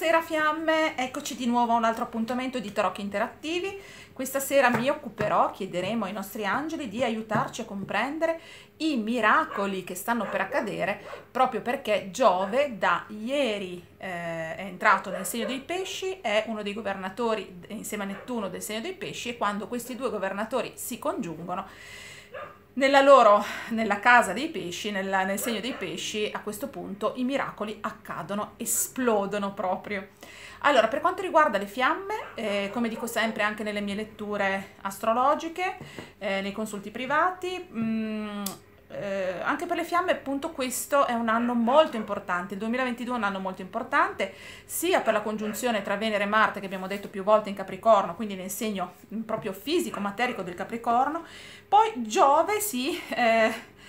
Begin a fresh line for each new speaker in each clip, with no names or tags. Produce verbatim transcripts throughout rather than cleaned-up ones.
Buonasera fiamme, eccoci di nuovo a un altro appuntamento di tarocchi interattivi. Questa sera mi occuperò, chiederemo ai nostri angeli di aiutarci a comprendere i miracoli che stanno per accadere, proprio perché Giove da ieri eh, è entrato nel segno dei pesci, è uno dei governatori insieme a Nettuno del segno dei pesci, e quando questi due governatori si congiungono nella loro, nella casa dei pesci, nella, nel segno dei pesci, a questo punto i miracoli accadono, esplodono proprio. Allora, per quanto riguarda le fiamme, eh, come dico sempre anche nelle mie letture astrologiche, eh, nei consulti privati, mh, eh, anche per le fiamme appunto questo è un anno molto importante. Il duemilaventidue è un anno molto importante sia per la congiunzione tra Venere e Marte che abbiamo detto più volte in Capricorno, quindi nel segno proprio fisico, materico del Capricorno. Poi Giove si eh,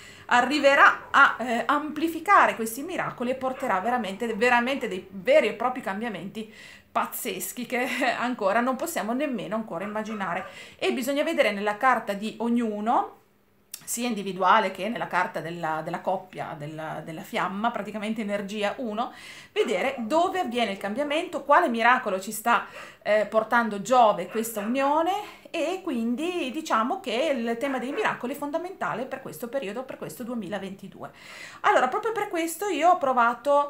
arriverà a eh, amplificare questi miracoli e porterà veramente, veramente dei veri e propri cambiamenti pazzeschi che ancora non possiamo nemmeno ancora immaginare. E bisogna vedere nella carta di ognuno, sia individuale che nella carta della, della coppia, della, della fiamma, praticamente energia uno, vedere dove avviene il cambiamento, quale miracolo ci sta eh, portando Giove questa unione, e quindi diciamo che il tema dei miracoli è fondamentale per questo periodo, per questo duemilaventidue. Allora, proprio per questo io ho provato,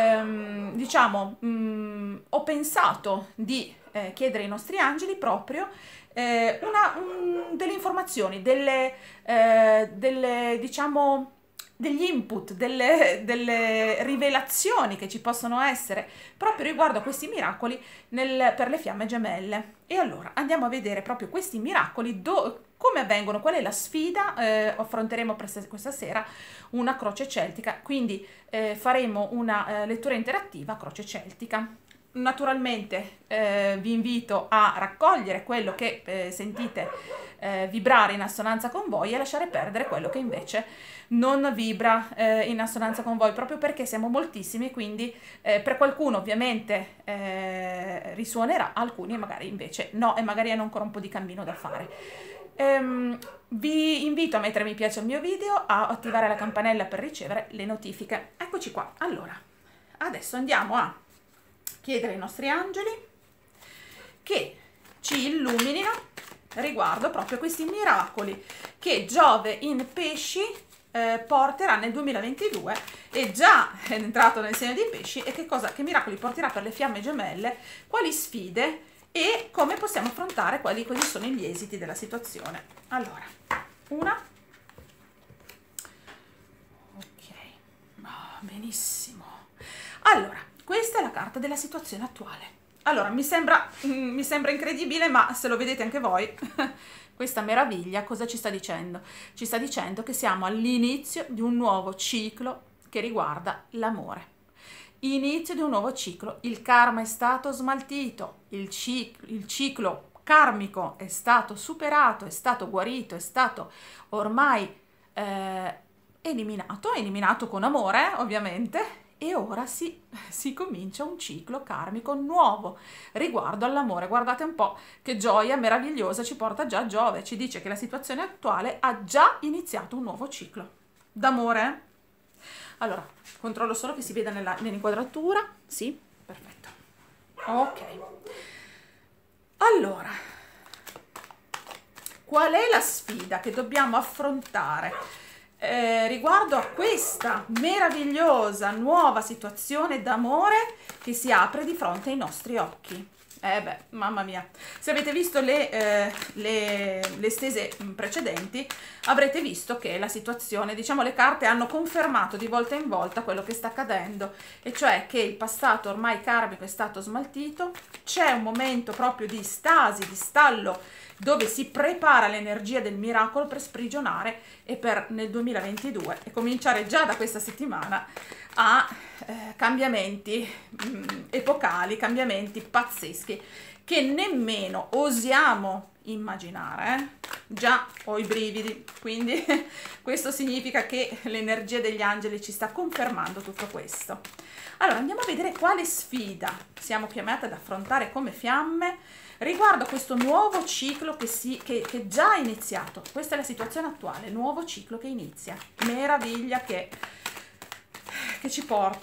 ehm, diciamo, mh, ho pensato di eh, chiedere ai nostri angeli proprio eh, una, un, delle informazioni, delle, eh, delle, diciamo, degli input, delle, delle rivelazioni che ci possono essere proprio riguardo a questi miracoli nel, per le fiamme gemelle. E allora andiamo a vedere proprio questi miracoli, do, come avvengono, qual è la sfida. Eh, affronteremo questa sera una croce celtica, quindi eh, faremo una eh, lettura interattiva a croce celtica. Naturalmente eh, vi invito a raccogliere quello che eh, sentite eh, vibrare in assonanza con voi e lasciare perdere quello che invece non vibra eh, in assonanza con voi, proprio perché siamo moltissimi, quindi eh, per qualcuno ovviamente eh, risuonerà, alcuni magari invece no, e magari hanno ancora un po' di cammino da fare. Ehm, vi invito a mettere mi piace al mio video, a attivare la campanella per ricevere le notifiche. Eccoci qua. Allora, adesso andiamo a chiedere ai nostri angeli che ci illuminino riguardo proprio questi miracoli che Giove in pesci eh, porterà nel duemilaventidue, e già è entrato nel segno dei pesci, e che cosa, che miracoli porterà per le fiamme gemelle, quali sfide e come possiamo affrontare quali, quali sono gli esiti della situazione. Allora, una, ok, oh, benissimo. Allora, questa è la carta della situazione attuale. Allora, mi sembra, mm, mi sembra incredibile, ma se lo vedete anche voi, questa meraviglia cosa ci sta dicendo? Ci sta dicendo che siamo all'inizio di un nuovo ciclo che riguarda l'amore. Inizio di un nuovo ciclo. Il karma è stato smaltito, il ciclo, il ciclo karmico è stato superato, è stato guarito, è stato ormai eh, eliminato, eliminato con amore, ovviamente. E ora si, si comincia un ciclo karmico nuovo riguardo all'amore. Guardate un po' che gioia meravigliosa ci porta già Giove, ci dice che la situazione attuale ha già iniziato un nuovo ciclo d'amore. Allora, controllo solo che si veda nell'inquadratura. Sì, perfetto. Ok. Allora, qual è la sfida che dobbiamo affrontare Eh, riguardo a questa meravigliosa nuova situazione d'amore che si apre di fronte ai nostri occhi? Eh beh, mamma mia, se avete visto le, eh, le, le stese precedenti avrete visto che la situazione, diciamo, le carte hanno confermato di volta in volta quello che sta accadendo, e cioè che il passato ormai karmico è stato smaltito, c'è un momento proprio di stasi, di stallo, dove si prepara l'energia del miracolo per sprigionare e per nel duemilaventidue e cominciare già da questa settimana a eh, cambiamenti mh, epocali, cambiamenti pazzeschi che nemmeno osiamo immaginare. Eh? Già ho i brividi, quindi questo significa che l'energia degli angeli ci sta confermando tutto questo. Allora andiamo a vedere quale sfida siamo chiamate ad affrontare come fiamme riguardo a questo nuovo ciclo che, si, che, che già è iniziato. Questa è la situazione attuale, nuovo ciclo che inizia. Meraviglia che, che ci porta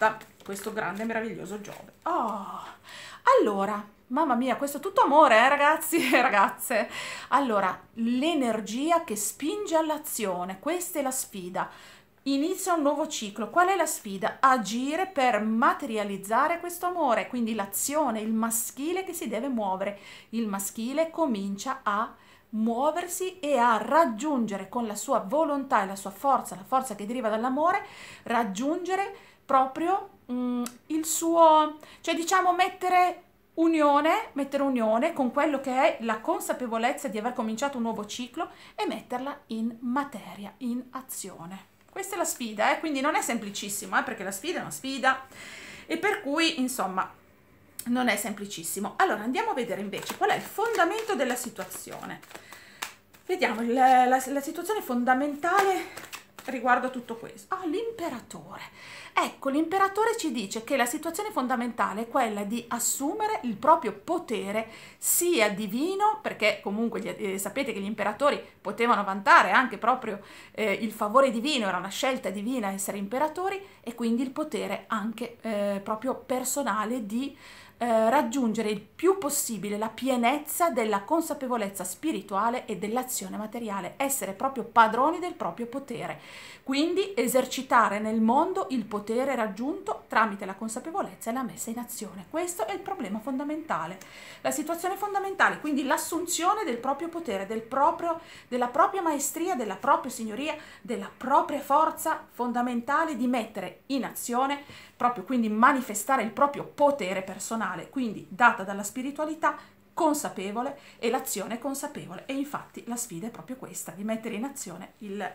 questo grande e meraviglioso Giove. Oh, allora, mamma mia, questo è tutto amore, eh, ragazzi e ragazze. Allora, l'energia che spinge all'azione, questa è la sfida. Inizia un nuovo ciclo. Qual è la sfida? Agire per materializzare questo amore, quindi l'azione, il maschile che si deve muovere. Il maschile comincia a muoversi e a raggiungere con la sua volontà e la sua forza, la forza che deriva dall'amore, raggiungere proprio mm, il suo, cioè diciamo mettere unione, mettere unione con quello che è la consapevolezza di aver cominciato un nuovo ciclo e metterla in materia, in azione. Questa è la sfida, eh? Quindi non è semplicissimo, eh? Perché la sfida è una sfida e per cui, insomma, non è semplicissimo. Allora, andiamo a vedere invece qual è il fondamento della situazione. Vediamo il, la, la situazione fondamentale riguardo a tutto questo. Ah, l'imperatore. Ecco, l'imperatore ci dice che la situazione fondamentale è quella di assumere il proprio potere sia divino, perché comunque eh, sapete che gli imperatori potevano vantare anche proprio eh, il favore divino, era una scelta divina essere imperatori, e quindi il potere anche eh, proprio personale di eh, raggiungere il più possibile la pienezza della consapevolezza spirituale e dell'azione materiale, essere proprio padroni del proprio potere. Quindi esercitare nel mondo il potere raggiunto tramite la consapevolezza e la messa in azione. Questo è il problema fondamentale, la situazione fondamentale, quindi l'assunzione del proprio potere, del proprio, della propria maestria, della propria signoria, della propria forza fondamentale di mettere in azione, proprio quindi manifestare il proprio potere personale, quindi data dalla spiritualità consapevole e l'azione consapevole. E infatti la sfida è proprio questa, di mettere in azione il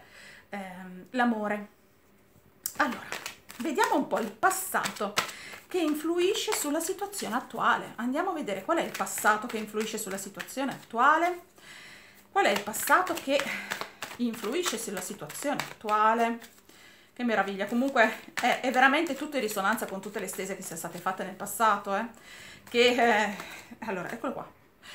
l'amore. Allora, vediamo un po' il passato che influisce sulla situazione attuale. Andiamo a vedere qual è il passato che influisce sulla situazione attuale. Qual è il passato che influisce sulla situazione attuale? Che meraviglia, comunque è, è veramente tutto in risonanza con tutte le stese che sono state fatte nel passato, eh? Che, eh, allora, eccolo qua.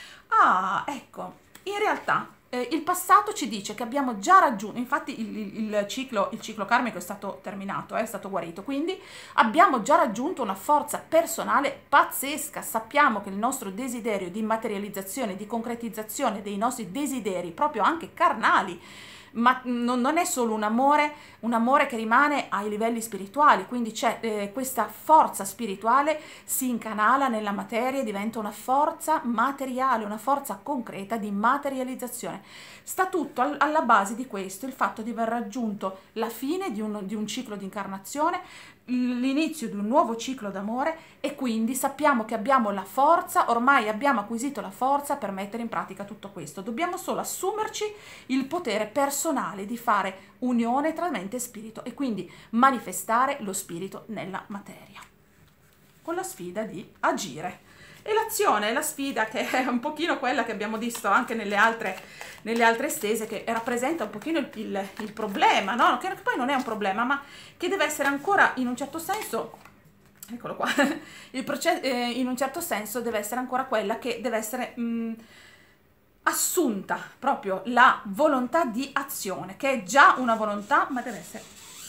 Ah, ecco, in realtà Eh, il passato ci dice che abbiamo già raggiunto, infatti il, il, il, ciclo, il ciclo karmico è stato terminato, eh, è stato guarito, quindi abbiamo già raggiunto una forza personale pazzesca. Sappiamo che il nostro desiderio di materializzazione, di concretizzazione dei nostri desideri, proprio anche carnali, ma non, non è solo un amore, un amore che rimane ai livelli spirituali, quindi c'è eh, questa forza spirituale si incanala nella materia, diventa una forza materiale, una forza concreta di materializzazione. Sta tutto al, alla base di questo, il fatto di aver raggiunto la fine di un, di un ciclo di incarnazione, l'inizio di un nuovo ciclo d'amore, e quindi sappiamo che abbiamo la forza, ormai abbiamo acquisito la forza per mettere in pratica tutto questo. Dobbiamo solo assumerci il potere personale di fare unione tra mente e spirito e quindi manifestare lo spirito nella materia, con la sfida di agire. E l'azione è la sfida, che è un pochino quella che abbiamo visto anche nelle altre, nelle altre stese, che rappresenta un pochino il, il, il problema, no? Che poi non è un problema, ma che deve essere ancora in un certo senso, eccolo qua, il processo, eh, in un certo senso deve essere ancora quella che deve essere mh, assunta, proprio la volontà di azione, che è già una volontà, ma deve essere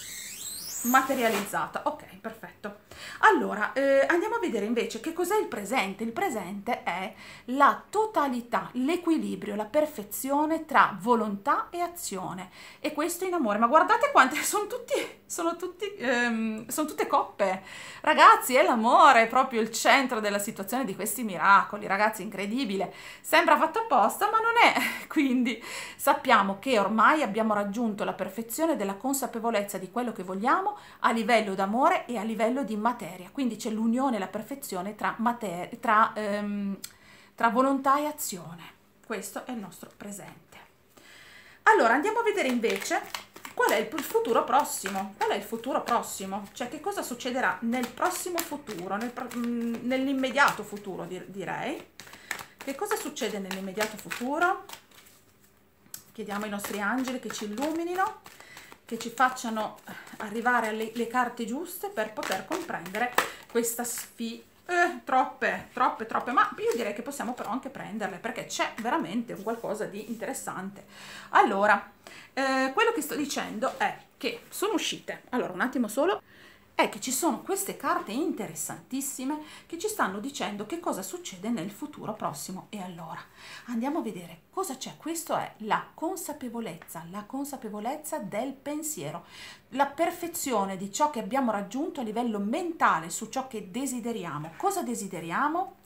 materializzata. Ok, perfetto. Allora, eh, andiamo a vedere invece che cos'è il presente. Il presente è la totalità, l'equilibrio, la perfezione tra volontà e azione, e questo in amore. Ma guardate quante sono tutti, sono tutti, ehm, sono tutte coppe, ragazzi. È l'amore, è proprio il centro della situazione di questi miracoli, ragazzi, incredibile. Sembra fatto apposta, ma non è. Quindi sappiamo che ormai abbiamo raggiunto la perfezione della consapevolezza di quello che vogliamo a livello d'amore e a livello di materia, quindi c'è l'unione e la perfezione tra, materia, tra, ehm, tra volontà e azione. Questo è il nostro presente. Allora andiamo a vedere invece qual è il futuro prossimo. Qual è il futuro prossimo? Cioè che cosa succederà nel prossimo futuro, nel, nell'immediato futuro direi. Che cosa succede nell'immediato futuro? Chiediamo ai nostri angeli che ci illuminino, che ci facciano arrivare alle le carte giuste per poter comprendere questa sfida. Eh, troppe, troppe, troppe, ma io direi che possiamo però anche prenderle, perché c'è veramente un qualcosa di interessante. Allora, eh, quello che sto dicendo è che sono uscite, allora un attimo solo, è che ci sono queste carte interessantissime che ci stanno dicendo che cosa succede nel futuro prossimo. E allora andiamo a vedere cosa c'è. Questo è la consapevolezza, la consapevolezza del pensiero, la perfezione di ciò che abbiamo raggiunto a livello mentale su ciò che desideriamo. Cosa desideriamo?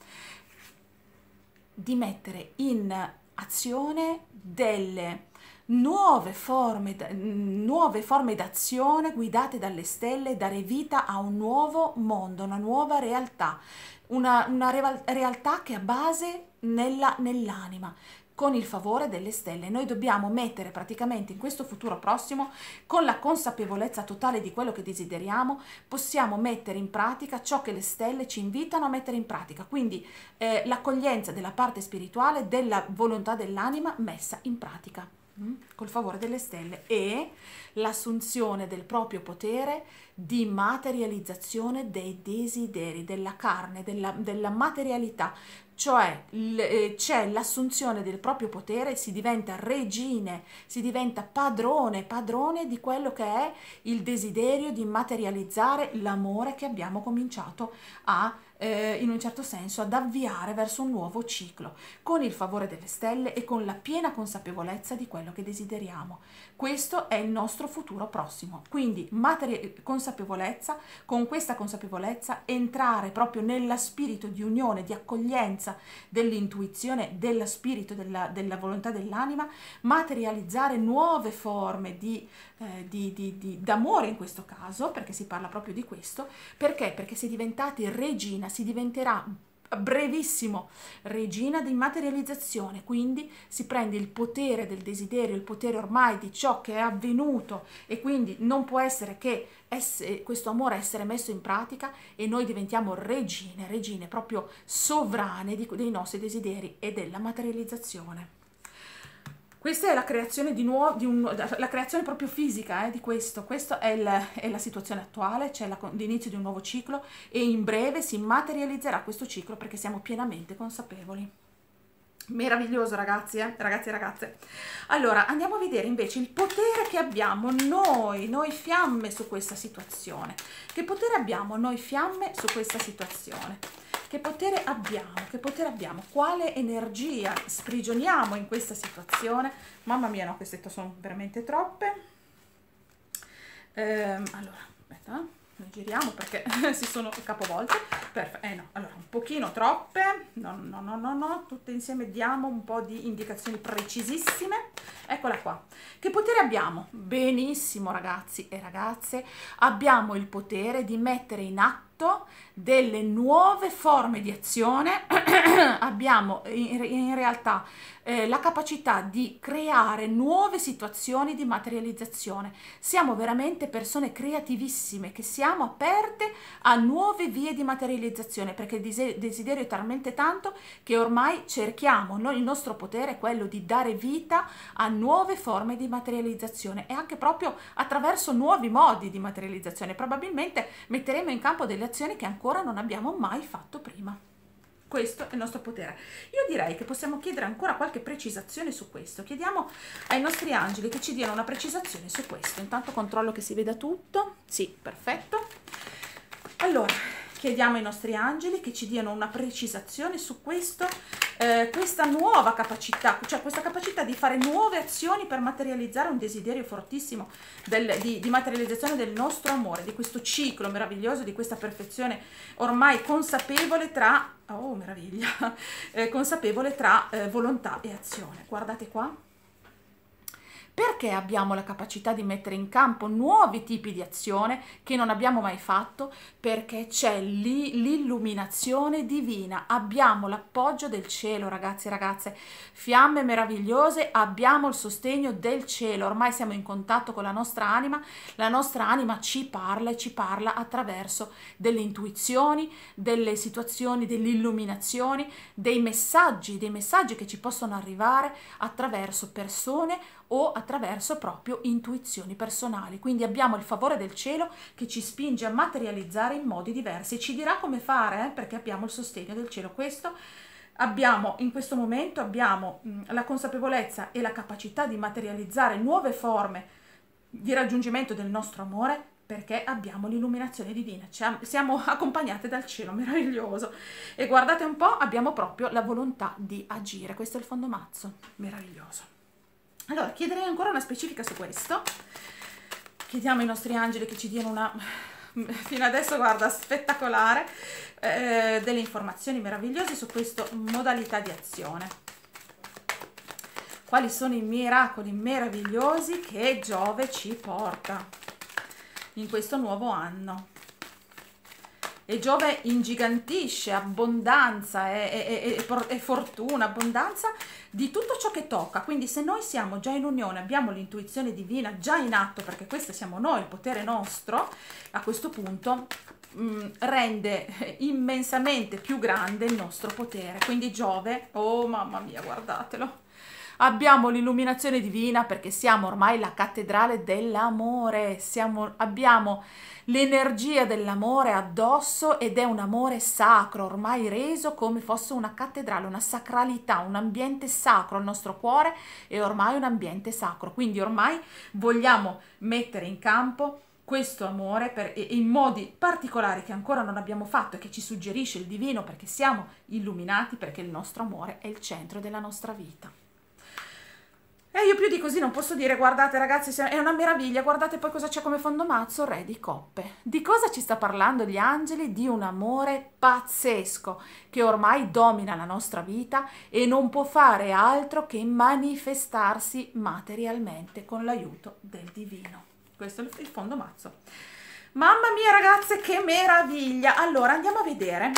Di mettere in azione delle nuove forme, nuove forme d'azione guidate dalle stelle, dare vita a un nuovo mondo, una nuova realtà, una, una re- realtà che ha base nella, nell'anima. Con il favore delle stelle noi dobbiamo mettere praticamente in questo futuro prossimo, con la consapevolezza totale di quello che desideriamo, possiamo mettere in pratica ciò che le stelle ci invitano a mettere in pratica, quindi eh, l'accoglienza della parte spirituale, della volontà dell'anima messa in pratica col favore delle stelle, e l'assunzione del proprio potere di materializzazione dei desideri, della carne, della, della materialità, cioè l- c'è l'assunzione del proprio potere, si diventa regine, si diventa padrone, padrone di quello che è il desiderio di materializzare l'amore che abbiamo cominciato a Eh, in un certo senso ad avviare verso un nuovo ciclo, con il favore delle stelle e con la piena consapevolezza di quello che desideriamo. Questo è il nostro futuro prossimo, quindi materi- consapevolezza, con questa consapevolezza entrare proprio nella spirito di unione, di accoglienza dell'intuizione, dello spirito, della, della volontà dell'anima, materializzare nuove forme di, eh, di, di, di, d'amore in questo caso, perché si parla proprio di questo. Perché? Perché si è diventati regina, si diventerà brevissimo regina di materializzazione, quindi si prende il potere del desiderio, il potere ormai di ciò che è avvenuto, e quindi non può essere che essere, questo amore essere messo in pratica, e noi diventiamo regine, regine proprio sovrane di, dei nostri desideri e della materializzazione. Questa è la creazione di nuovo, di un, la creazione proprio fisica eh, di questo. Questa è, è la situazione attuale, c'è l'inizio di un nuovo ciclo, e in breve si materializzerà questo ciclo perché siamo pienamente consapevoli. Meraviglioso, ragazzi, eh? Ragazzi e ragazze. Allora, andiamo a vedere invece il potere che abbiamo noi, noi fiamme su questa situazione. Che potere abbiamo noi fiamme su questa situazione? Che potere abbiamo? Che potere abbiamo? Quale energia sprigioniamo in questa situazione? Mamma mia, no, queste sono veramente troppe. Ehm, allora, aspetta, ne giriamo perché si sono capovolte. Perfetto. Eh no, allora, un pochino troppe. No, no, no, no, no. Tutte insieme diamo un po' di indicazioni precisissime. Eccola qua. Che potere abbiamo? Benissimo, ragazzi e ragazze. Abbiamo il potere di mettere in atto delle nuove forme di azione. Abbiamo in, in realtà eh, la capacità di creare nuove situazioni di materializzazione. Siamo veramente persone creativissime, che siamo aperte a nuove vie di materializzazione, perché il desiderio è talmente tanto che ormai cerchiamo, noi, il nostro potere è quello di dare vita a nuove forme di materializzazione, e anche proprio attraverso nuovi modi di materializzazione. Probabilmente metteremo in campo delle azioni che ancora non abbiamo mai fatto prima. Questo è il nostro potere. Io direi che possiamo chiedere ancora qualche precisazione su questo. Chiediamo ai nostri angeli che ci diano una precisazione su questo. Intanto controllo che si veda tutto. Sì, perfetto. Allora, chiediamo ai nostri angeli che ci diano una precisazione su questo, eh, questa nuova capacità, cioè questa capacità di fare nuove azioni per materializzare un desiderio fortissimo del, di, di materializzazione del nostro amore, di questo ciclo meraviglioso, di questa perfezione ormai consapevole tra, oh meraviglia, eh, consapevole tra eh, volontà e azione. Guardate qua. Perché abbiamo la capacità di mettere in campo nuovi tipi di azione che non abbiamo mai fatto? Perché c'è lì l'illuminazione divina, abbiamo l'appoggio del cielo, ragazzi e ragazze, fiamme meravigliose, abbiamo il sostegno del cielo, ormai siamo in contatto con la nostra anima, la nostra anima ci parla e ci parla attraverso delle intuizioni, delle situazioni, delle illuminazioni, dei messaggi, dei messaggi che ci possono arrivare attraverso persone o attraverso proprio intuizioni personali. Quindi abbiamo il favore del cielo che ci spinge a materializzare in modi diversi e ci dirà come fare, eh, perché abbiamo il sostegno del cielo. Questo abbiamo in questo momento, abbiamo mh, la consapevolezza e la capacità di materializzare nuove forme di raggiungimento del nostro amore perché abbiamo l'illuminazione divina, siamo accompagnate dal cielo meraviglioso e guardate un po', abbiamo proprio la volontà di agire. Questo è il fondo mazzo, meraviglioso. Allora chiederei ancora una specifica su questo, chiediamo ai nostri angeli che ci diano una, fino adesso guarda, spettacolare, eh, delle informazioni meravigliose su questa modalità di azione. Quali sono i miracoli meravigliosi che Giove ci porta in questo nuovo anno? E Giove ingigantisce abbondanza e, e, e, e fortuna, abbondanza di tutto ciò che tocca. Quindi se noi siamo già in unione, abbiamo l'intuizione divina già in atto, perché questo siamo noi, il potere nostro, a questo punto mh, rende immensamente più grande il nostro potere. Quindi Giove, oh mamma mia, guardatelo. Abbiamo l'illuminazione divina perché siamo ormai la cattedrale dell'amore, siamo, abbiamo l'energia dell'amore addosso ed è un amore sacro, ormai reso come fosse una cattedrale, una sacralità, un ambiente sacro. Il nostro cuore è ormai un ambiente sacro, quindi ormai vogliamo mettere in campo questo amore per, in modi particolari che ancora non abbiamo fatto e che ci suggerisce il divino, perché siamo illuminati, perché il nostro amore è il centro della nostra vita. E io più di così non posso dire. Guardate ragazzi, è una meraviglia, guardate poi cosa c'è come fondo mazzo, Re di coppe. Di cosa ci sta parlando gli angeli? Di un amore pazzesco che ormai domina la nostra vita e non può fare altro che manifestarsi materialmente con l'aiuto del divino. Questo è il fondo mazzo. Mamma mia ragazze, che meraviglia! Allora andiamo a vedere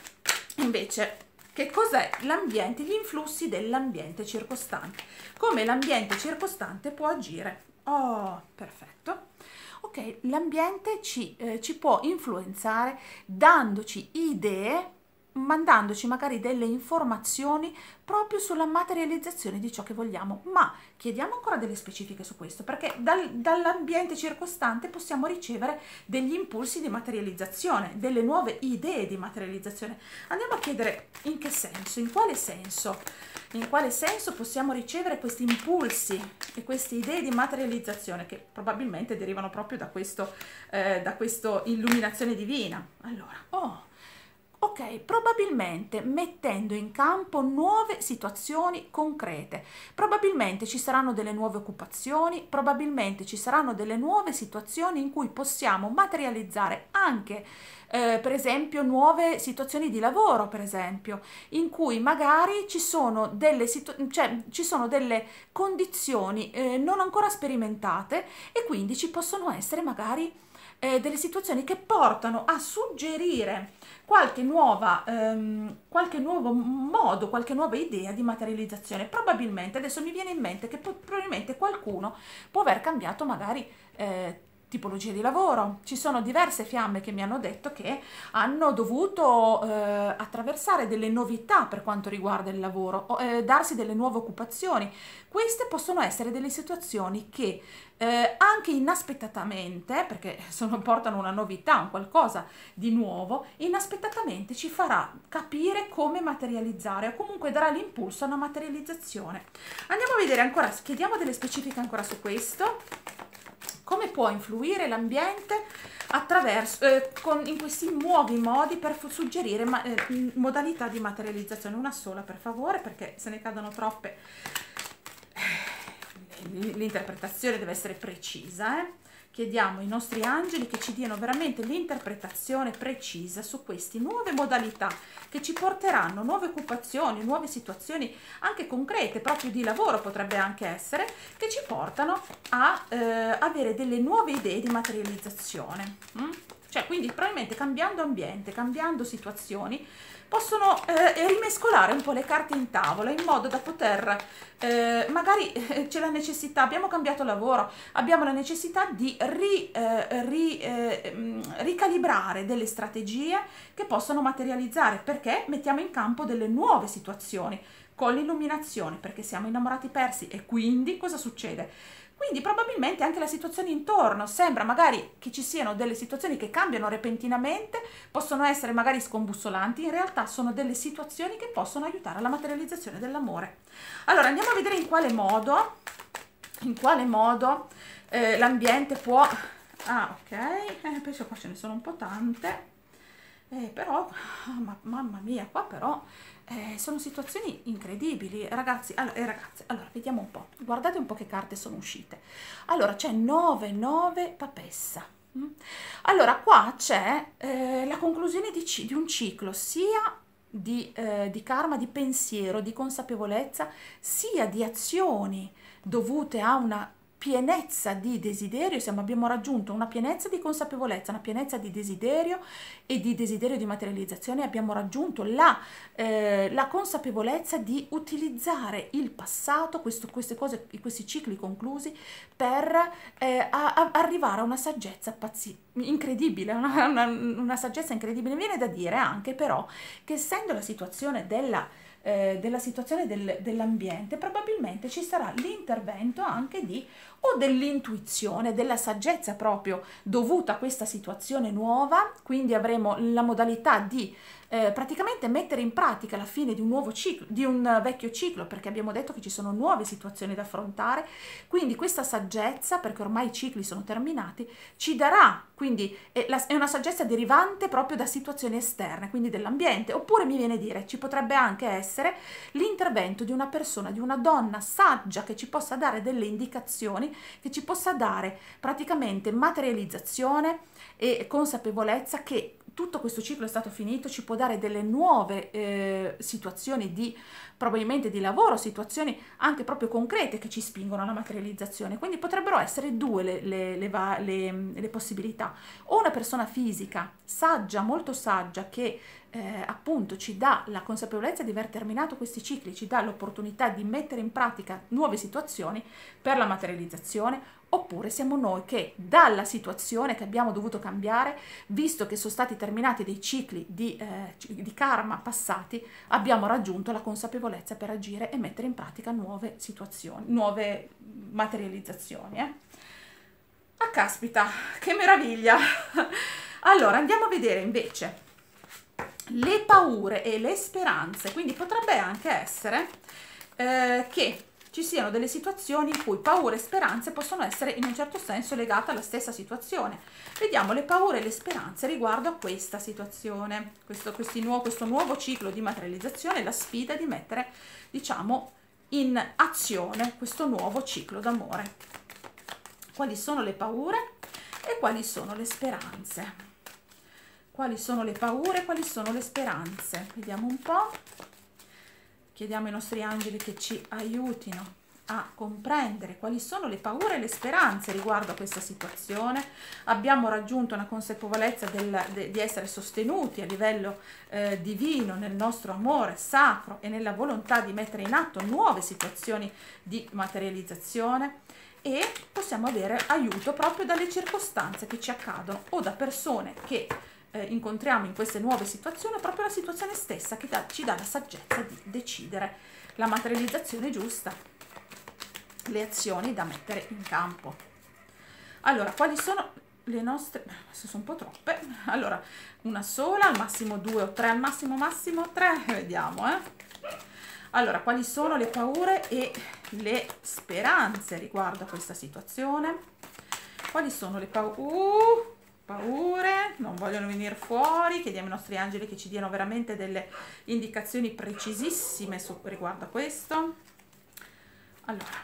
invece che cos'è l'ambiente, gli influssi dell'ambiente circostante, come l'ambiente circostante può agire. Oh, perfetto. Ok, l'ambiente ci, eh, ci può influenzare dandoci idee, mandandoci magari delle informazioni proprio sulla materializzazione di ciò che vogliamo, ma chiediamo ancora delle specifiche su questo, perché dal, dall'ambiente circostante possiamo ricevere degli impulsi di materializzazione, delle nuove idee di materializzazione. Andiamo a chiedere in che senso, in quale senso, in quale senso possiamo ricevere questi impulsi e queste idee di materializzazione che probabilmente derivano proprio da questo, eh, da questa illuminazione divina. Allora, oh, ok, probabilmente mettendo in campo nuove situazioni concrete, probabilmente ci saranno delle nuove occupazioni, probabilmente ci saranno delle nuove situazioni in cui possiamo materializzare anche, eh, per esempio, nuove situazioni di lavoro, per esempio, in cui magari ci sono delle, cioè, ci sono delle condizioni eh, non ancora sperimentate e quindi ci possono essere magari eh, delle situazioni che portano a suggerire qualche nuova, ehm, qualche nuovo modo, qualche nuova idea di materializzazione. Probabilmente, adesso mi viene in mente che probabilmente qualcuno può aver cambiato magari eh, tipologia di lavoro. Ci sono diverse fiamme che mi hanno detto che hanno dovuto eh, attraversare delle novità per quanto riguarda il lavoro, o, eh, darsi delle nuove occupazioni. Queste possono essere delle situazioni che eh, anche inaspettatamente, perché sono, portano una novità, un qualcosa di nuovo, inaspettatamente ci farà capire come materializzare o comunque darà l'impulso a una materializzazione. Andiamo a vedere ancora, chiediamo delle specifiche ancora su questo. Come può influire l'ambiente attraverso, eh, con, in questi nuovi modi per suggerire ma, eh, modalità di materializzazione? Una sola per favore, perché se ne cadono troppe. L'interpretazione deve essere precisa, eh? Chiediamo ai nostri angeli che ci diano veramente l'interpretazione precisa su queste nuove modalità che ci porteranno nuove occupazioni, nuove situazioni anche concrete, proprio di lavoro potrebbe anche essere, che ci portano a eh, avere delle nuove idee di materializzazione. Mm? Cioè, quindi probabilmente cambiando ambiente, cambiando situazioni, possono eh, rimescolare un po' le carte in tavola in modo da poter, eh, magari eh, c'è la necessità, abbiamo cambiato lavoro, abbiamo la necessità di ri, eh, ri, eh, ricalibrare delle strategie che possono materializzare, perché mettiamo in campo delle nuove situazioni con l'illuminazione, perché siamo innamorati persi e quindi cosa succede? Quindi probabilmente anche la situazione intorno, sembra magari che ci siano delle situazioni che cambiano repentinamente, possono essere magari scombussolanti, in realtà sono delle situazioni che possono aiutare alla materializzazione dell'amore. Allora andiamo a vedere in quale modo, in quale modo eh, l'ambiente può Ah, ok, eh, penso qua ce ne sono un po' tante, eh, però, ah, ma, mamma mia, qua però eh, sono situazioni incredibili, ragazzi. Allora, eh, ragazzi, allora, vediamo un po', guardate un po' che carte sono uscite. Allora, c'è nove nove papessa. Mm? Allora, qua c'è eh, la conclusione di, ci- di un ciclo, sia di, eh, di karma, di pensiero, di consapevolezza, sia di azioni dovute a una pienezza di desiderio. Siamo, abbiamo raggiunto una pienezza di consapevolezza, una pienezza di desiderio e di desiderio di materializzazione. Abbiamo raggiunto la, eh, la consapevolezza di utilizzare il passato, questo, queste cose, questi cicli conclusi, per eh, a, a arrivare a una saggezza pazzi, incredibile, una, una, una saggezza incredibile. Viene da dire anche però che, essendo la situazione della eh, della situazione del, dell'ambiente, probabilmente ci sarà l'intervento anche di o dell'intuizione, della saggezza proprio dovuta a questa situazione nuova. Quindi avremo la modalità di eh, praticamente mettere in pratica la fine di un nuovo ciclo, di un vecchio ciclo, perché abbiamo detto che ci sono nuove situazioni da affrontare. Quindi questa saggezza, perché ormai i cicli sono terminati, ci darà, quindi è, la, è una saggezza derivante proprio da situazioni esterne, quindi dell'ambiente. Oppure mi viene a dire, ci potrebbe anche essere l'intervento di una persona, di una donna saggia, che ci possa dare delle indicazioni, che ci possa dare praticamente materializzazione e consapevolezza che tutto questo ciclo è stato finito, ci può dare delle nuove eh, situazioni di, probabilmente di lavoro, situazioni anche proprio concrete che ci spingono alla materializzazione. Quindi potrebbero essere due le, le, le, le, le possibilità: o una persona fisica saggia, molto saggia, che eh, appunto ci dà la consapevolezza di aver terminato questi cicli, ci dà l'opportunità di mettere in pratica nuove situazioni per la materializzazione. Oppure siamo noi che, dalla situazione che abbiamo dovuto cambiare, visto che sono stati terminati dei cicli di, eh, di karma passati, abbiamo raggiunto la consapevolezza per agire e mettere in pratica nuove situazioni, nuove materializzazioni. Eh? Ah, caspita, che meraviglia! Allora, andiamo a vedere invece le paure e le speranze. Quindi potrebbe anche essere eh, che ci siano delle situazioni in cui paure e speranze possono essere in un certo senso legate alla stessa situazione. Vediamo le paure e le speranze riguardo a questa situazione, questo, questi nuovo, questo nuovo ciclo di materializzazione, la sfida di mettere, diciamo, in azione questo nuovo ciclo d'amore. Quali sono le paure e quali sono le speranze? Quali sono le paure e quali sono le speranze? Vediamo un po'. Chiediamo ai nostri angeli che ci aiutino a comprendere quali sono le paure e le speranze riguardo a questa situazione. Abbiamo raggiunto una consapevolezza del, de, di essere sostenuti a livello eh, divino nel nostro amore sacro e nella volontà di mettere in atto nuove situazioni di materializzazione, e possiamo avere aiuto proprio dalle circostanze che ci accadono o da persone che Eh, incontriamo in queste nuove situazioni, proprio la situazione stessa che da, ci dà la saggezza di decidere la materializzazione giusta, le azioni da mettere in campo. Allora, quali sono le nostre? Queste sono un po' troppe. Allora, una sola, al massimo due o tre, al massimo massimo tre, vediamo, eh. Allora, quali sono le paure e le speranze riguardo a questa situazione? Quali sono le paure? Uh, paure, non vogliono venire fuori. Chiediamo ai nostri angeli che ci diano veramente delle indicazioni precisissime su, riguardo a questo. Allora,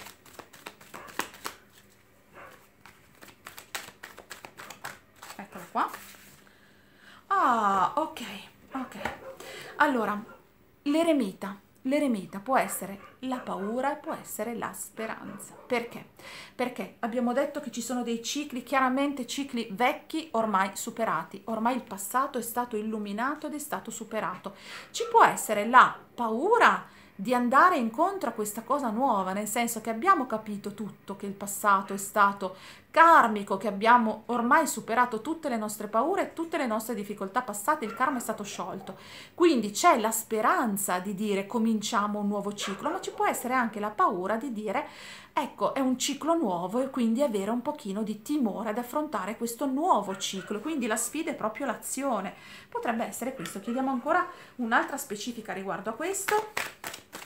eccolo qua. Ah, ok, ok. Allora, l'eremita. L'eremita può essere la paura e può essere la speranza. Perché? Perché abbiamo detto che ci sono dei cicli, chiaramente cicli vecchi ormai superati. Ormai il passato è stato illuminato ed è stato superato. Ci può essere la paura di andare incontro a questa cosa nuova, nel senso che abbiamo capito tutto, che il passato è stato karmico, che abbiamo ormai superato tutte le nostre paure e tutte le nostre difficoltà passate, il karma è stato sciolto. Quindi c'è la speranza di dire cominciamo un nuovo ciclo, ma ci può essere anche la paura di dire ecco, è un ciclo nuovo, e quindi avere un pochino di timore ad affrontare questo nuovo ciclo. Quindi la sfida è proprio l'azione. Potrebbe essere questo. Chiediamo ancora un'altra specifica riguardo a questo.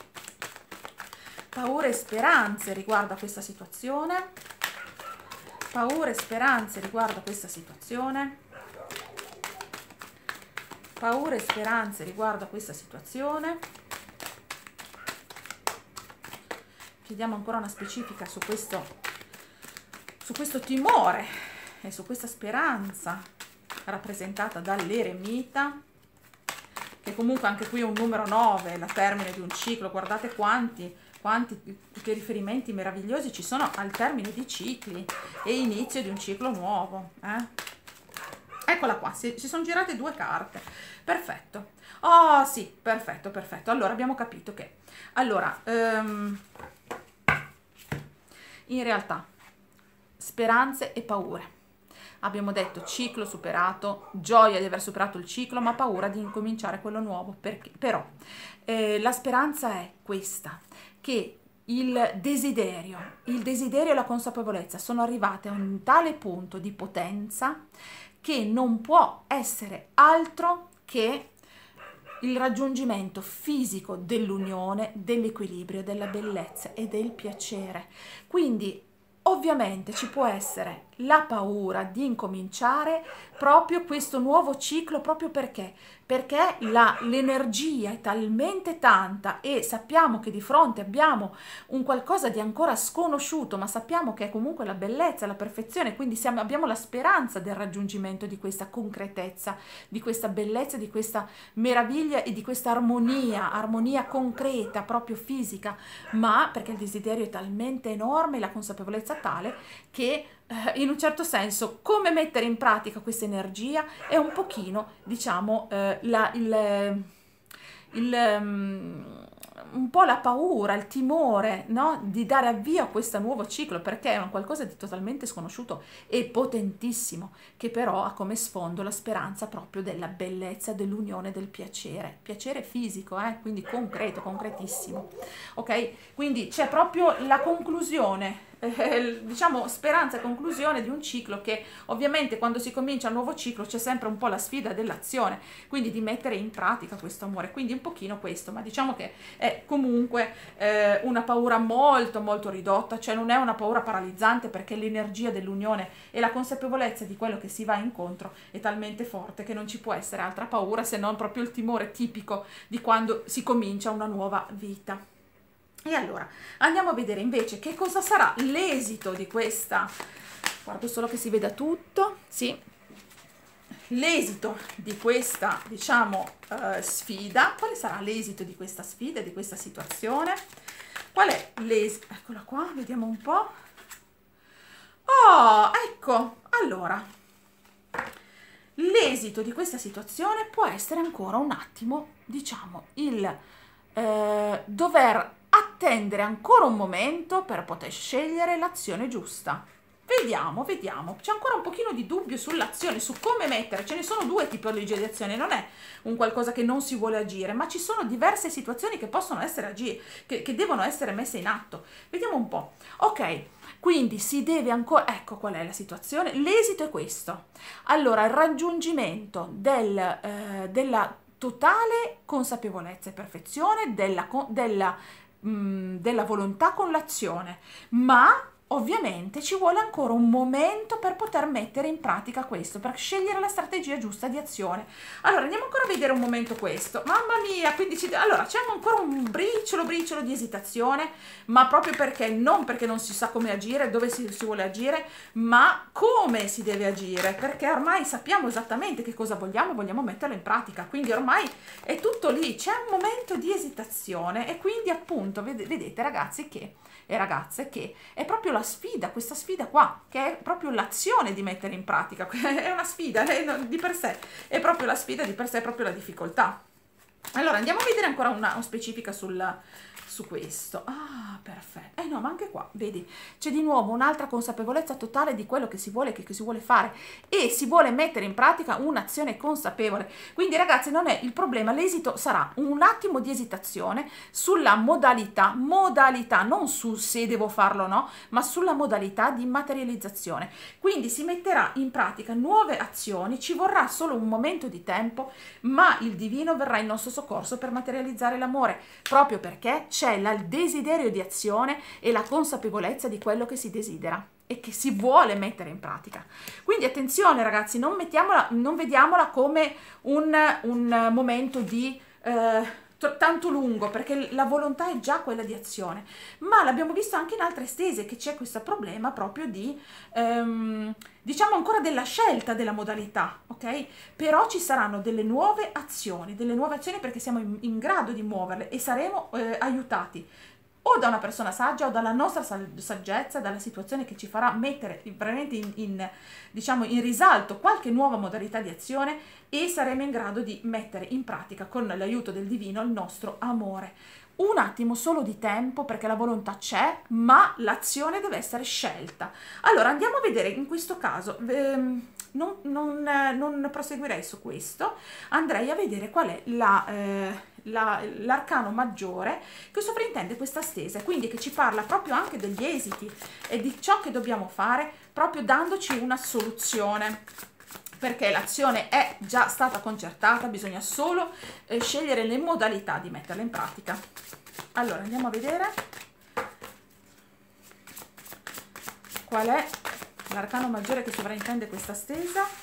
Paure e speranze riguardo a questa situazione. paure e speranze riguardo a questa situazione. Paure e speranze riguardo a questa situazione. Chiediamo ancora una specifica su questo, su questo timore e su questa speranza rappresentata dall'eremita, che comunque anche qui è un numero nove, la termine di un ciclo. Guardate quanti, quanti che riferimenti meravigliosi ci sono al termine di cicli e inizio di un ciclo nuovo. Eh? Eccola qua, si, si sono girate due carte. Perfetto. Oh sì, perfetto, perfetto. Allora abbiamo capito che, allora, um, in realtà, speranze e paure. Abbiamo detto ciclo superato, gioia di aver superato il ciclo, ma paura di incominciare quello nuovo. Perché? Però eh, la speranza è questa, che il desiderio, il desiderio e la consapevolezza sono arrivate a un tale punto di potenza che non può essere altro che il raggiungimento fisico dell'unione, dell'equilibrio, della bellezza e del piacere. Quindi ovviamente ci può essere la paura di incominciare proprio questo nuovo ciclo, proprio perché perché l'energia è talmente tanta e sappiamo che di fronte abbiamo un qualcosa di ancora sconosciuto, ma sappiamo che è comunque la bellezza, la perfezione, quindi siamo, abbiamo la speranza del raggiungimento di questa concretezza, di questa bellezza, di questa meraviglia e di questa armonia, armonia concreta, proprio fisica, ma perché il desiderio è talmente enorme e la consapevolezza tale che eh, in un certo senso come mettere in pratica questa energia è un pochino, diciamo, eh, la, il, il, um, un po' la paura, il timore, no? Di dare avvio a questo nuovo ciclo, perché è un qualcosa di totalmente sconosciuto e potentissimo, che però ha come sfondo la speranza proprio della bellezza, dell'unione, del piacere, piacere fisico, eh? Quindi concreto, concretissimo, ok? Quindi c'è proprio la conclusione, eh, diciamo speranza e conclusione di un ciclo che ovviamente quando si comincia un nuovo ciclo c'è sempre un po' la sfida dell'azione, quindi di mettere in pratica questo amore, quindi un pochino questo, ma diciamo che è comunque eh, una paura molto molto ridotta, cioè non è una paura paralizzante, perché l'energia dell'unione e la consapevolezza di quello che si va incontro è talmente forte che non ci può essere altra paura se non proprio il timore tipico di quando si comincia una nuova vita. E allora andiamo a vedere invece che cosa sarà l'esito di questa, guardo solo che si veda tutto, sì, l'esito di questa, diciamo, uh, sfida. Quale sarà l'esito di questa sfida, di questa situazione? Qual è l'esito? Eccola qua, vediamo un po'. Oh, ecco, allora, l'esito di questa situazione può essere ancora un attimo, diciamo, il eh, dover attendere ancora un momento per poter scegliere l'azione giusta. Vediamo, vediamo, c'è ancora un pochino di dubbio sull'azione, su come mettere, ce ne sono due tipologie di azione, non è un qualcosa che non si vuole agire, ma ci sono diverse situazioni che possono essere agire, che, che devono essere messe in atto. Vediamo un po'. Ok, quindi si deve ancora, ecco qual è la situazione, l'esito è questo. Allora, il raggiungimento del, eh, della totale consapevolezza e perfezione della, della, mh, della volontà con l'azione, ma ovviamente ci vuole ancora un momento per poter mettere in pratica questo, per scegliere la strategia giusta di azione. Allora andiamo ancora a vedere un momento questo, mamma mia, quindi ci, allora c'è ancora un briciolo briciolo di esitazione, ma proprio perché, non perché non si sa come agire, dove si, si vuole agire, ma come si deve agire, perché ormai sappiamo esattamente che cosa vogliamo, vogliamo metterlo in pratica, quindi ormai è tutto lì, c'è un momento di esitazione e quindi appunto vedete ragazzi che e ragazze che è proprio la sfida, questa sfida qua, che è proprio l'azione di mettere in pratica, è una sfida è, di per sé, è proprio la sfida di per sé, è proprio la difficoltà. Allora andiamo a vedere ancora una, una specifica sul, su questo. Ah, perfetto. Eh no, ma anche qua, vedi, c'è di nuovo un'altra consapevolezza totale di quello che si vuole, che, che si vuole fare e si vuole mettere in pratica un'azione consapevole. Quindi ragazzi non è il problema, l'esito sarà un attimo di esitazione sulla modalità, modalità, non su se devo farlo o no, ma sulla modalità di materializzazione. Quindi si metterà in pratica nuove azioni, ci vorrà solo un momento di tempo, ma il divino verrà in nostro soccorso per materializzare l'amore, proprio perché c'è il desiderio di azione e la consapevolezza di quello che si desidera e che si vuole mettere in pratica. Quindi attenzione ragazzi, non, mettiamola, non vediamola come un, un momento di eh, tanto lungo, perché la volontà è già quella di azione, ma l'abbiamo visto anche in altre stese che c'è questo problema proprio di ehm, diciamo ancora della scelta della modalità, ok? Però ci saranno delle nuove azioni, delle nuove azioni perché siamo in, in grado di muoverle e saremo eh, aiutati o da una persona saggia o dalla nostra saggezza, dalla situazione che ci farà mettere veramente in, in, diciamo, in risalto qualche nuova modalità di azione e saremo in grado di mettere in pratica con l'aiuto del divino il nostro amore. Un attimo solo di tempo perché la volontà c'è, ma l'azione deve essere scelta. Allora andiamo a vedere in questo caso, ehm, non, non, non proseguirei su questo, andrei a vedere qual è la... Eh, l'arcano maggiore che sovrintende questa stesa, quindi che ci parla proprio anche degli esiti e di ciò che dobbiamo fare, proprio dandoci una soluzione, perché l'azione è già stata concertata, bisogna solo eh, scegliere le modalità di metterla in pratica. Allora andiamo a vedere qual è l'arcano maggiore che sovrintende questa stesa.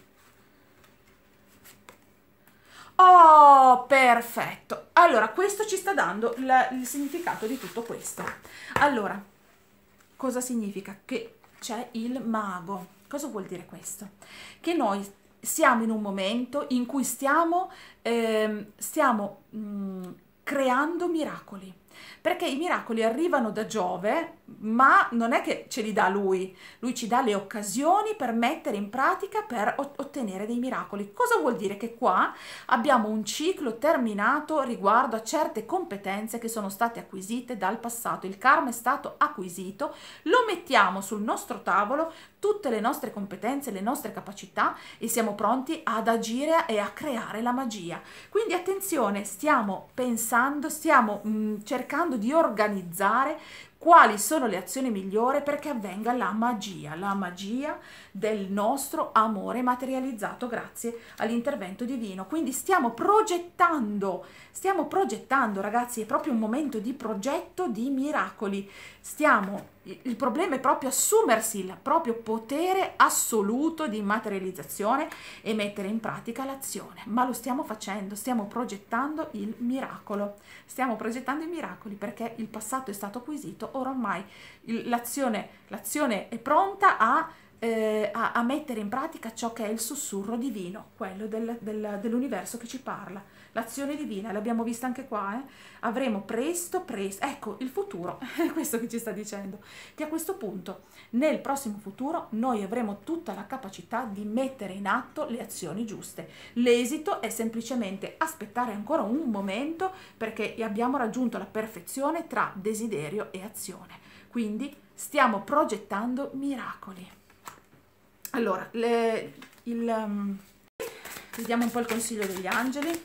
Oh, perfetto! Allora, questo ci sta dando la, il significato di tutto questo. Allora, cosa significa? Che c'è il mago. Cosa vuol dire questo? Che noi siamo in un momento in cui stiamo, eh, stiamo mh, creando miracoli. Perché i miracoli arrivano da Giove, ma non è che ce li dà lui, lui ci dà le occasioni per mettere in pratica, per ottenere dei miracoli. Cosa vuol dire? Che qua abbiamo un ciclo terminato riguardo a certe competenze che sono state acquisite dal passato, il karma è stato acquisito, lo mettiamo sul nostro tavolo, tutte le nostre competenze, le nostre capacità e siamo pronti ad agire e a creare la magia. Quindi attenzione, stiamo pensando, stiamo mh, cercando di organizzare quali sono le azioni migliori perché avvenga la magia, la magia del nostro amore materializzato grazie all'intervento divino. Quindi stiamo progettando, stiamo progettando ragazzi, è proprio un momento di progetto di miracoli. Stiamo, il problema è proprio assumersi il proprio potere assoluto di materializzazione e mettere in pratica l'azione, ma lo stiamo facendo, stiamo progettando il miracolo, stiamo progettando i miracoli perché il passato è stato acquisito, ora ormai l'azione l'azione è pronta a, eh, a, a mettere in pratica ciò che è il sussurro divino, quello del, del, dell'universo che ci parla. L'azione divina, l'abbiamo vista anche qua, eh? Avremo presto, presto, ecco il futuro, è questo che ci sta dicendo, che a questo punto, nel prossimo futuro, noi avremo tutta la capacità di mettere in atto le azioni giuste. L'esito è semplicemente aspettare ancora un momento perché abbiamo raggiunto la perfezione tra desiderio e azione. Quindi stiamo progettando miracoli. Allora, le, il, um, vediamo un po' il consiglio degli angeli.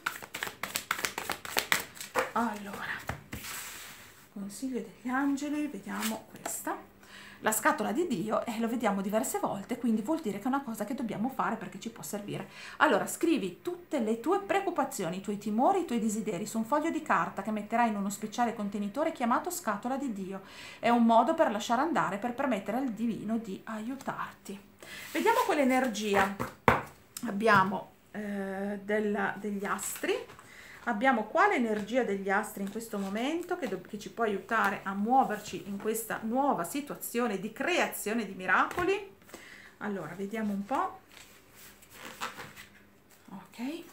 Allora, consiglio degli angeli, vediamo questa, la scatola di Dio, e lo vediamo diverse volte, quindi vuol dire che è una cosa che dobbiamo fare perché ci può servire. Allora, scrivi tutte le tue preoccupazioni, i tuoi timori, i tuoi desideri su un foglio di carta che metterai in uno speciale contenitore chiamato scatola di Dio. È un modo per lasciare andare, per permettere al divino di aiutarti. Vediamo quell'energia. Abbiamo eh, della, degli astri. Abbiamo quale energia degli astri in questo momento che, che ci può aiutare a muoverci in questa nuova situazione di creazione di miracoli. Allora, vediamo un po'. Ok.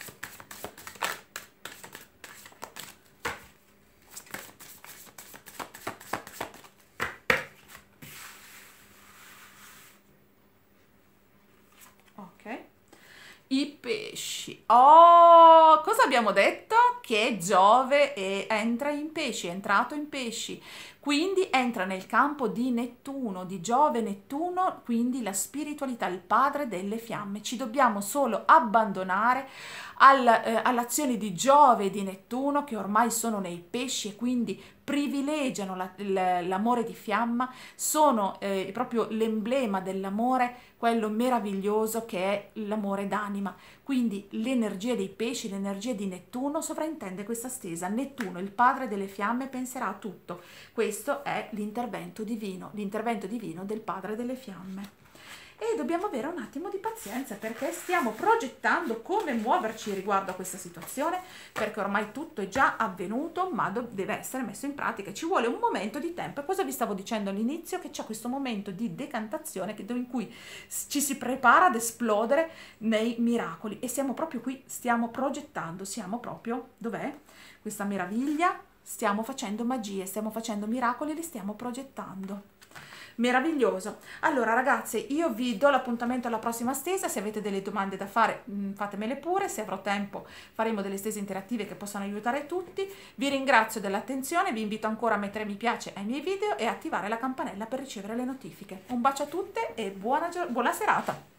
Ok. I pesci. Oh, cosa abbiamo detto? Che Giove è, entra in pesci, è entrato in pesci. Quindi entra nel campo di Nettuno, di Giove Nettuno, quindi la spiritualità, il padre delle fiamme. Ci dobbiamo solo abbandonare al, eh, all'azione di Giove e di Nettuno che ormai sono nei pesci e quindi privilegiano la- l- l'amore di fiamma, sono eh, proprio l'emblema dell'amore, quello meraviglioso che è l'amore d'anima. Quindi l'energia dei pesci, l'energia di Nettuno sovrintende questa stesa. Nettuno, il padre delle fiamme, penserà a tutto. Questo è l'intervento divino, l'intervento divino del padre delle fiamme. E dobbiamo avere un attimo di pazienza, perché stiamo progettando come muoverci riguardo a questa situazione, perché ormai tutto è già avvenuto, ma do- deve essere messo in pratica. Ci vuole un momento di tempo. E cosa vi stavo dicendo all'inizio? Che c'è questo momento di decantazione che- in cui s- ci si prepara ad esplodere nei miracoli, e siamo proprio qui, stiamo progettando, siamo proprio, dov'è questa meraviglia? Stiamo facendo magie, stiamo facendo miracoli, li stiamo progettando. Meraviglioso. Allora ragazze, io vi do l'appuntamento alla prossima stesa. Se avete delle domande da fare, mh, fatemele pure. Se avrò tempo faremo delle stese interattive che possano aiutare tutti. Vi ringrazio dell'attenzione, vi invito ancora a mettere mi piace ai miei video e attivare la campanella per ricevere le notifiche. Un bacio a tutte e buona, gio- buona serata.